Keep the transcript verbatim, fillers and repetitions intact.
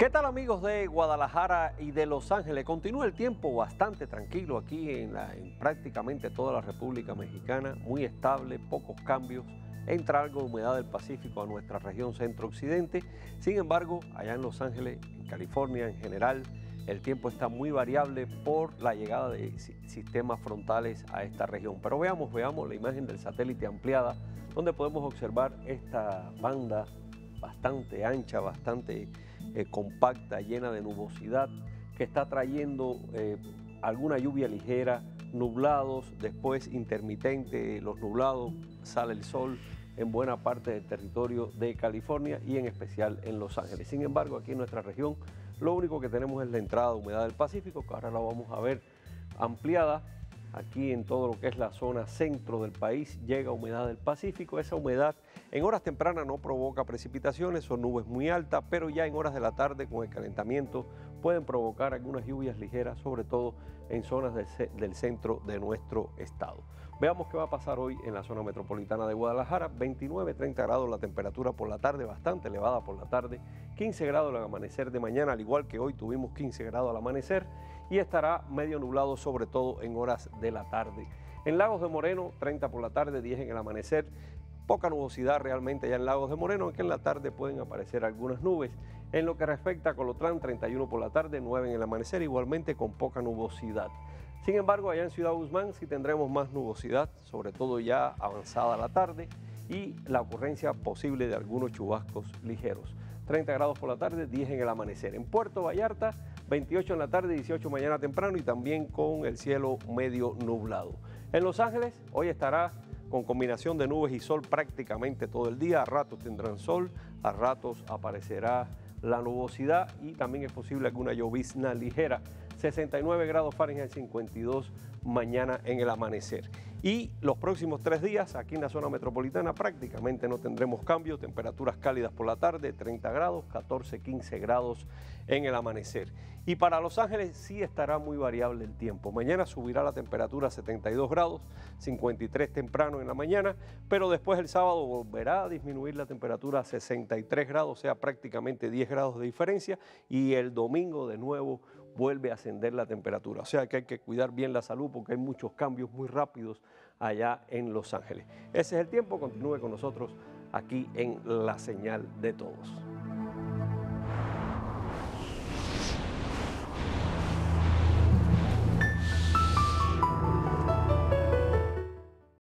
¿Qué tal, amigos de Guadalajara y de Los Ángeles? Continúa el tiempo bastante tranquilo aquí en, la, en prácticamente toda la República Mexicana, muy estable, pocos cambios, entra algo de humedad del Pacífico a nuestra región centro-occidente. Sin embargo, allá en Los Ángeles, en California en general, el tiempo está muy variable por la llegada de sistemas frontales a esta región. Pero veamos, veamos la imagen del satélite ampliada, donde podemos observar esta banda bastante ancha, bastante eh, compacta, llena de nubosidad, que está trayendo eh, alguna lluvia ligera, nublados, después intermitente, los nublados, sale el sol en buena parte del territorio de California y en especial en Los Ángeles. Sin embargo, aquí en nuestra región, lo único que tenemos es la entrada de humedad del Pacífico, que ahora la vamos a ver ampliada. Aquí en todo lo que es la zona centro del país llega humedad del Pacífico. Esa humedad en horas tempranas no provoca precipitaciones, son nubes muy altas, pero ya en horas de la tarde con el calentamiento pueden provocar algunas lluvias ligeras, sobre todo en zonas del, del centro de nuestro estado. Veamos qué va a pasar hoy en la zona metropolitana de Guadalajara. veintinueve, treinta grados la temperatura por la tarde, bastante elevada por la tarde. quince grados al amanecer de mañana, al igual que hoy tuvimos quince grados al amanecer. Y estará medio nublado, sobre todo en horas de la tarde. En Lagos de Moreno, treinta por la tarde, diez en el amanecer. Poca nubosidad realmente ya en Lagos de Moreno, aunque en la tarde pueden aparecer algunas nubes. En lo que respecta a Colotlán, treinta y uno por la tarde, nueve en el amanecer, igualmente con poca nubosidad. Sin embargo, allá en Ciudad Guzmán sí tendremos más nubosidad, sobre todo ya avanzada la tarde, y la ocurrencia posible de algunos chubascos ligeros. treinta grados por la tarde, diez en el amanecer. En Puerto Vallarta, veintiocho en la tarde, dieciocho mañana temprano y también con el cielo medio nublado. En Los Ángeles, hoy estará con combinación de nubes y sol prácticamente todo el día. A ratos tendrán sol, a ratos aparecerá la nubosidad y también es posible alguna llovizna ligera. sesenta y nueve grados Fahrenheit, cincuenta y dos mañana en el amanecer. Y los próximos tres días aquí en la zona metropolitana prácticamente no tendremos cambio, temperaturas cálidas por la tarde, treinta grados, catorce, quince grados en el amanecer. Y para Los Ángeles sí estará muy variable el tiempo. Mañana subirá la temperatura a setenta y dos grados, cincuenta y tres temprano en la mañana, pero después el sábado volverá a disminuir la temperatura a sesenta y tres grados, o sea prácticamente diez grados de diferencia, y el domingo de nuevo vuelve a ascender la temperatura. O sea que hay que cuidar bien la salud porque hay muchos cambios muy rápidos allá en Los Ángeles. Ese es el tiempo, continúe con nosotros aquí en La Señal de Todos.